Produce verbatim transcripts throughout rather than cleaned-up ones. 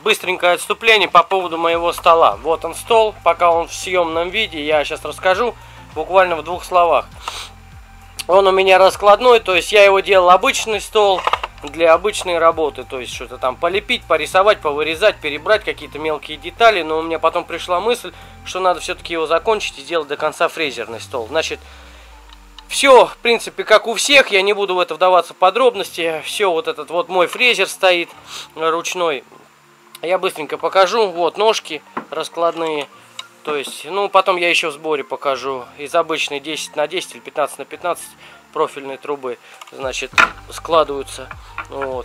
быстренькое отступление по поводу моего стола. Вот он стол, пока он в съемном виде, я сейчас расскажу буквально в двух словах. Он у меня раскладной, то есть я его делал обычный стол для обычной работы, то есть что-то там полепить, порисовать, повырезать, перебрать какие-то мелкие детали, но у меня потом пришла мысль, что надо все-таки его закончить и сделать до конца фрезерный стол. Значит, все, в принципе, как у всех, я не буду в это вдаваться в подробности, все, вот этот вот мой фрезер стоит ручной, я быстренько покажу, вот ножки раскладные. То есть, ну, потом я еще в сборе покажу. Из обычной десять на десять или пятнадцать на пятнадцать профильной трубы, значит, складываются. Вот.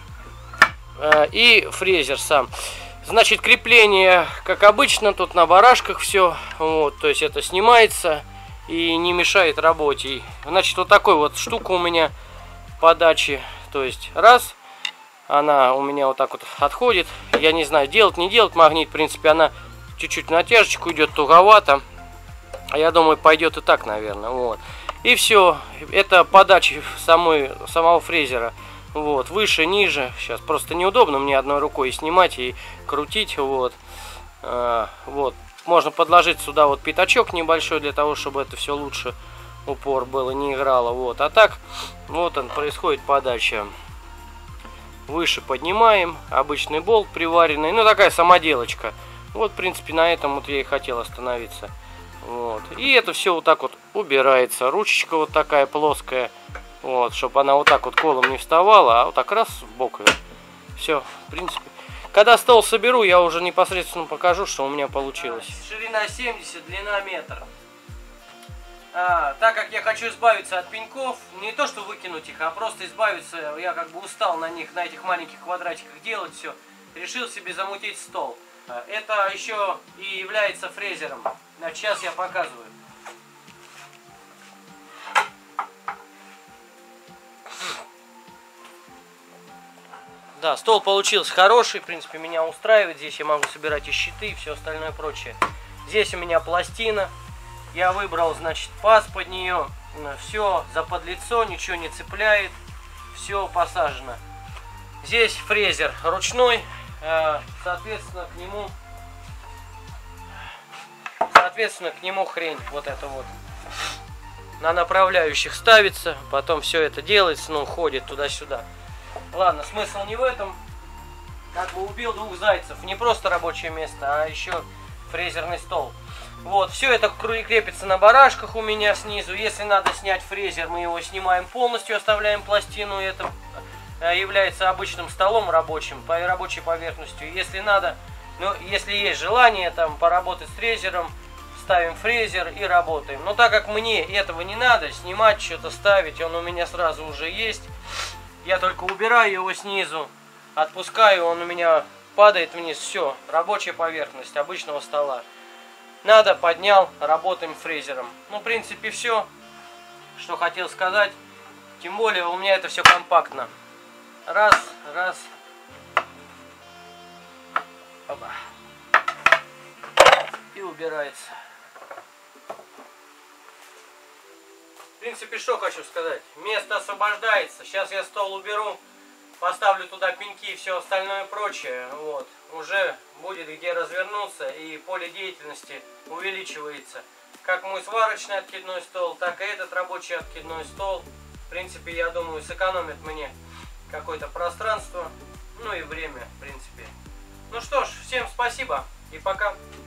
И фрезер сам. Значит, крепление, как обычно, тут на барашках все. Вот, то есть это снимается и не мешает работе. Значит, вот такой вот штука у меня подачи. То есть, раз, она у меня вот так вот отходит. Я не знаю, делать, не делать магнит, в принципе, она чуть-чуть натяжечку идет туговато. А я думаю, пойдет и так, наверное. Вот. И все. Это подача самой, самого фрезера. Вот. Выше, ниже. Сейчас просто неудобно мне одной рукой снимать и крутить. Вот. А, вот. Можно подложить сюда вот пятачок небольшой, для того, чтобы это все лучше упор было, не играло. Вот. А так, вот он, происходит подача. Выше поднимаем. Обычный болт приваренный. Ну, такая самоделочка. Вот, в принципе, на этом вот я и хотел остановиться. Вот. И это все вот так вот убирается. Ручечка вот такая плоская. Вот, чтобы она вот так вот колом не вставала, а вот так раз в бок. Все, в принципе. Когда стол соберу, я уже непосредственно покажу, что у меня получилось. Ширина семьдесят, длина метр. А, так как я хочу избавиться от пеньков, не то что выкинуть их, а просто избавиться, я как бы устал на них, на этих маленьких квадратиках делать все. Решил себе замутить стол. Это еще и является фрезером. Значит, сейчас я показываю. Да, стол получился хороший, в принципе, меня устраивает. Здесь я могу собирать и щиты, и все остальное прочее. Здесь у меня пластина. Я выбрал, значит, паз под нее. Все заподлицо, ничего не цепляет. Все посажено. Здесь фрезер ручной. Соответственно, к нему Соответственно, к нему хрень вот это вот на направляющих ставится, потом все это делается, ну, ходит туда-сюда. Ладно, смысл не в этом. Как бы убил двух зайцев. Не просто рабочее место, а еще фрезерный стол. Вот, все это крепится на барашках у меня снизу. Если надо снять фрезер, мы его снимаем полностью, оставляем пластину. Это является обычным столом рабочим, по рабочей поверхностью. Если надо, ну, если есть желание там поработать с фрезером, ставим фрезер и работаем. Но так как мне этого не надо, снимать, что-то ставить, он у меня сразу уже есть. Я только убираю его снизу, отпускаю, он у меня падает вниз. Все, рабочая поверхность обычного стола. Надо, поднял, работаем фрезером. Ну, в принципе, все, что хотел сказать. Тем более у меня это все компактно. Раз, раз. Опа. И убирается. В принципе, что хочу сказать. Место освобождается. Сейчас я стол уберу, поставлю туда пеньки и все остальное прочее. Вот. Уже будет где развернуться, и поле деятельности увеличивается. Как мой сварочный откидной стол, так и этот рабочий откидной стол. В принципе, я думаю, сэкономит мне какое-то пространство, ну и время, в принципе. Ну что ж, всем спасибо и пока.